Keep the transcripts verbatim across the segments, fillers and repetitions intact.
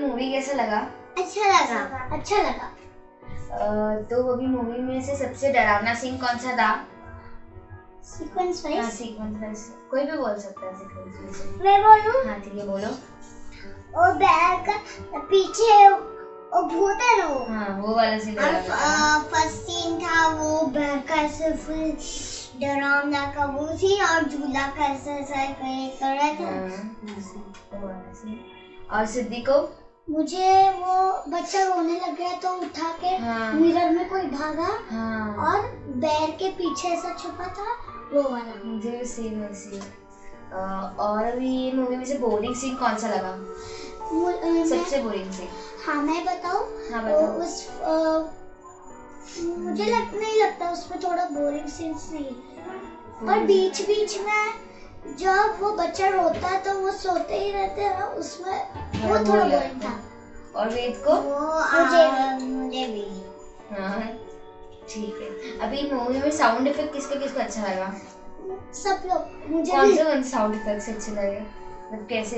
Movie कैसा लगा? अच्छा लगा, अच्छा लगा। uh, तो अभी मूवी में से सबसे डरावना सीन कौन सा था? Sequence wise? हाँ सीक्वेंस वाइज, कोई भी बोल सकता है सीक्वेंस वाइज। मैं बोलूं? हाँ ठीक है बोलो। वो बैग पीछे वो भूत है ना वो। हाँ वो वाला सीन डरावना। फर्स्ट सीन था वो बैग का ऐसे फुल डरावना का वो सीन और झूला का ऐसे ऐसे कर रहा था। वो वाला सीन। और सिद्धि को? मुझे वो बच्चा रोने लग गया तो उठा के हाँ। मिरर में कोई भागा। हाँ। और बैग के पीछे ऐसा छुपा था वो वाला। मुझे भी सेम वैसी। और अभी ये मूवी में से बोरिंग सीन कौन सा लगा? सबसे बोरिंग सीन? हाँ मैं बताऊं? हाँ बताओ। उस आ, मुझे लग, नहीं लगता उसमें थोड़ा बोरिंग सीन्स नहीं। और बीच बीच में जब वो बच्चा रोता है तो वो सोते ही रहते हैं ना, उसमें वो थोड़ा बोरिंग था। और वेद को? मुझे मुझे भी। हाँ ठीक है। अभी मूवी में साउंड इफेक्ट किसका किसका अच्छा लगा? सब लोग। मुझे कौन से कौन साउंड इफेक्ट्स अच्छे लगे? मतलब कैसे?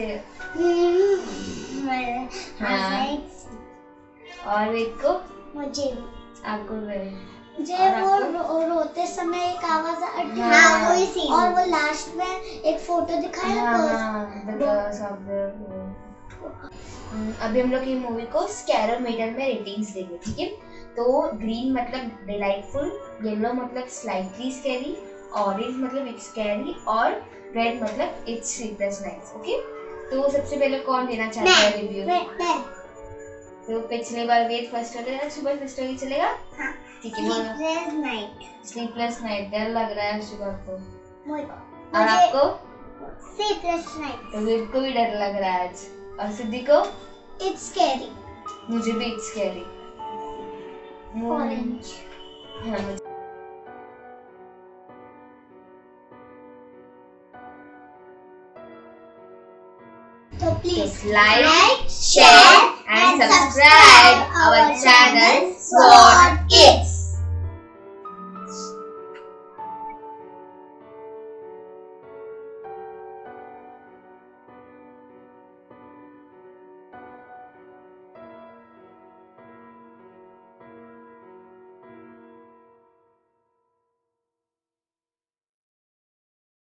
हाँ। और वेद को? मुझे आपको भी? मुझे वो रो, रोते समय एक आवाज आती है। हाँ, वही सीन। और वो लास्ट में एक फोटो दिखाया ना। हाँ, अभी हम लोग ये मूवी को स्कैरोमीटर में रेटिंग्स देंगे, ठीक है? तो ग्रीन मतलब डिलाइटफुल, येलो मतलब स्लाइटली स्कैरी, ऑरेंज मतलब इट्स स्कैरी और रेड मतलब इट्स स्लीपलेस नाइट्स। ओके, तो सबसे पहले कौन देना चाहता है रिव्यू? मैं मैं तो पिछले बार वेट फर्स्ट चलेगा, सुबह फर्स्ट ही चलेगा। हाँ। ठीक है, बोलो। Sleepless night. स्लीपलेस नाइट डर लग रहा है सुबह को। मुझे और आपको? Sleepless night. तो वेट को भी डर लग रहा है आज। और सिद्धि को? It's scary. मुझे भी इट्स स्कैरी। ऑरेंज। हाँ मुझे। तो please like, share and subscribe our channel Sword Kids.